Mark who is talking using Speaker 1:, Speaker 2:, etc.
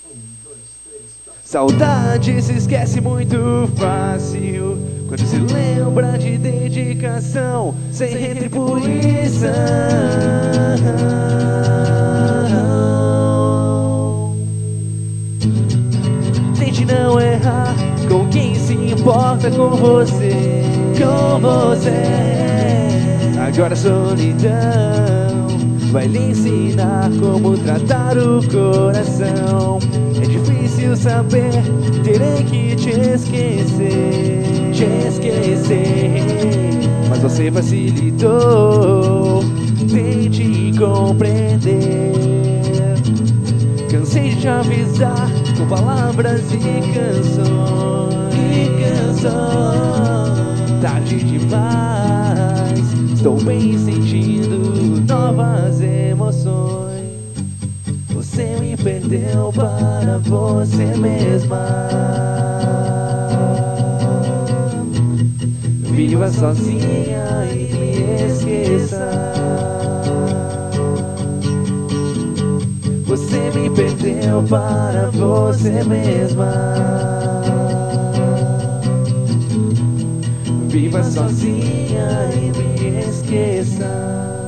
Speaker 1: Saudade se esquece muito fácil quando se lembra de dedicação sem retribuição. Tente não errar com quem se importa com você, com você. Agora a solidão vai lhe ensinar como tratar o coração. É difícil saber, terei que te esquecer, mas você facilitou. Tente compreender. Cansei de te avisar com palavras e canções, tarde demais. Estou bem sentindo novas emoções. Você me perdeu para você mesma. Viva sozinha e me esqueça. Você me perdeu para você mesma. Viva sozinha e me esqueça.